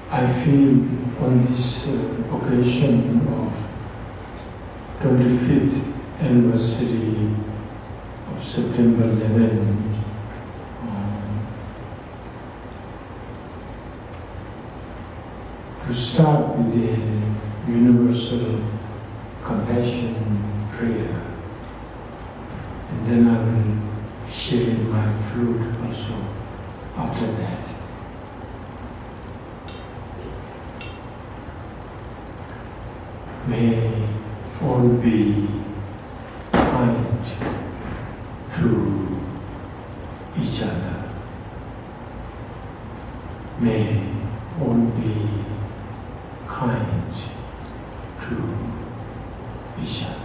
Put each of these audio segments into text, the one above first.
I feel on this occasion of 25th anniversary of September 11, to start with a universal compassion prayer, and then I will share my flute also after that. May all be kind to each other. May all be kind to each other.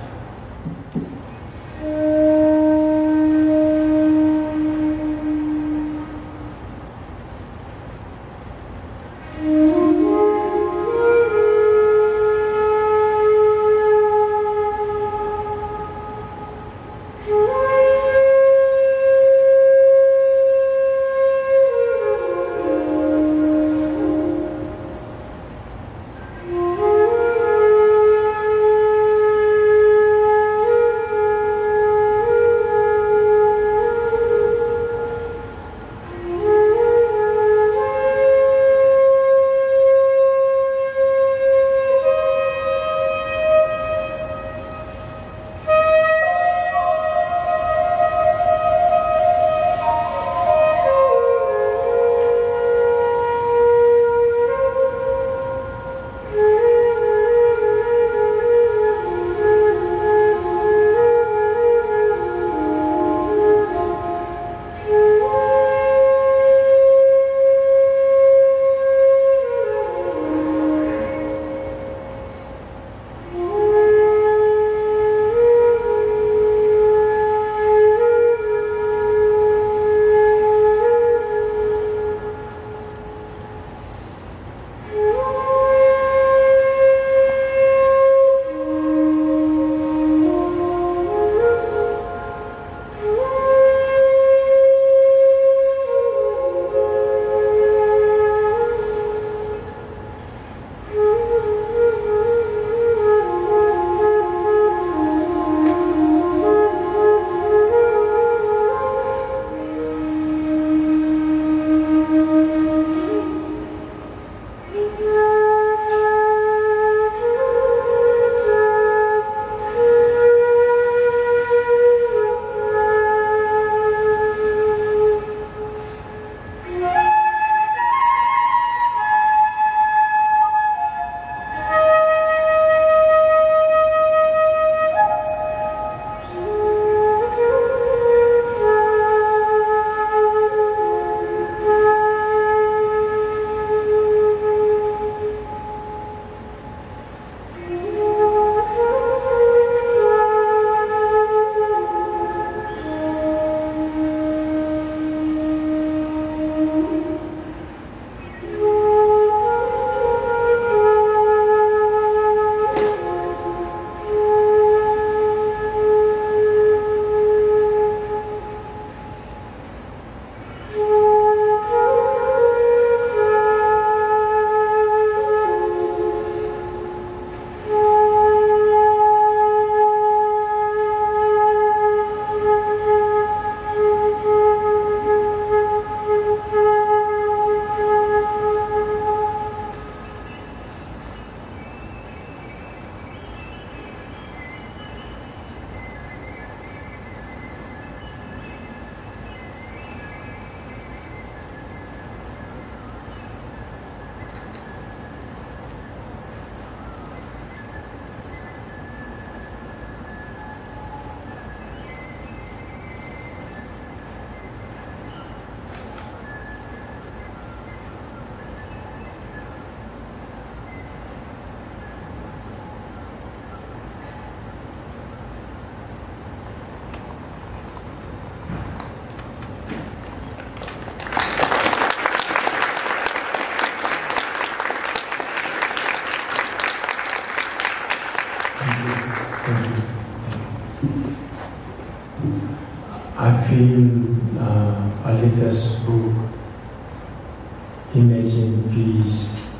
I feel Alita's book, Imagine Peace,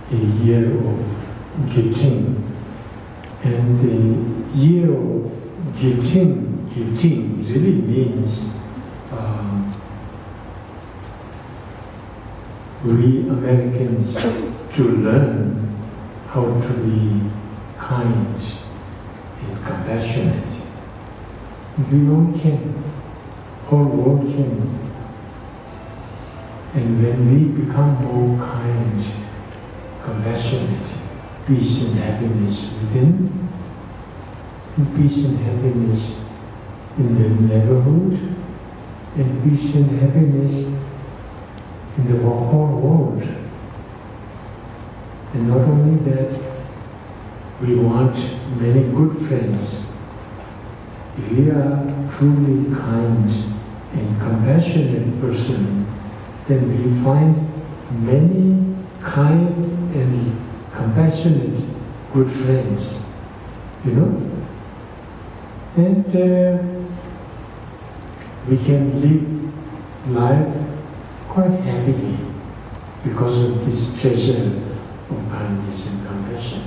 a year of giving. And the year of giving really means we Americans to learn how to be kind and compassionate. We all can, whole world can. And when we become more kind, compassionate, peace and happiness within, and peace and happiness in the neighborhood, and peace and happiness in the whole world. And not only that, we want many good friends. If we are truly kind and compassionate person, then we find many kind and compassionate good friends, you know? And we can live life quite happily because of this treasure of kindness and compassion.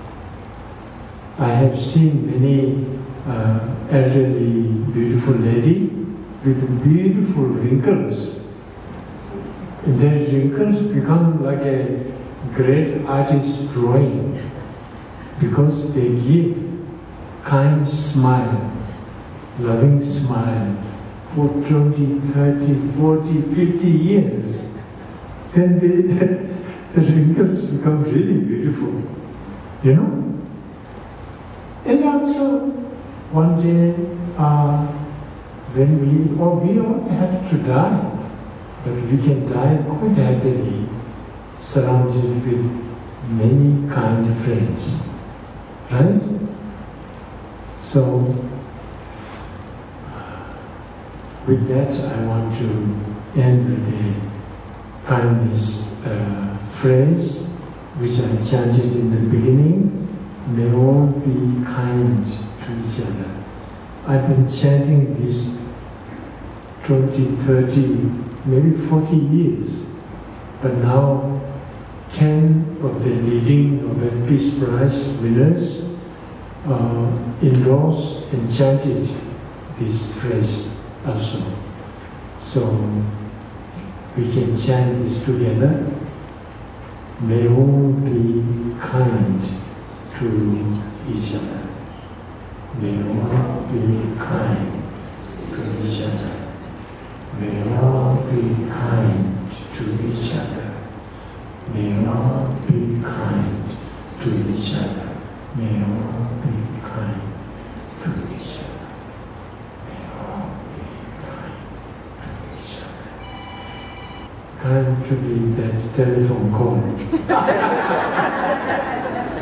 I have seen many elderly, beautiful lady with beautiful wrinkles. And their wrinkles become like a great artist's drawing because they give kind smile, loving smile for 20, 30, 40, 50 years. Then the wrinkles become really beautiful, you know? And also, one day, when we all have to die, but we can die quite happily, surrounded with many kind friends, right? So, with that, I want to end with a kindness phrase, which I chanted in the beginning. May all be kind to each other. I've been chanting this 20, 30, maybe 40 years, but now 10 of the leading Nobel Peace Prize winners endorsed and chanted this phrase also. So we can chant this together. May all be kind to each other. May all be kind to each other. May all be kind to each other. May all be kind to each other. May all be kind to each other. May all be kind to each other. Kind to be that telephone call.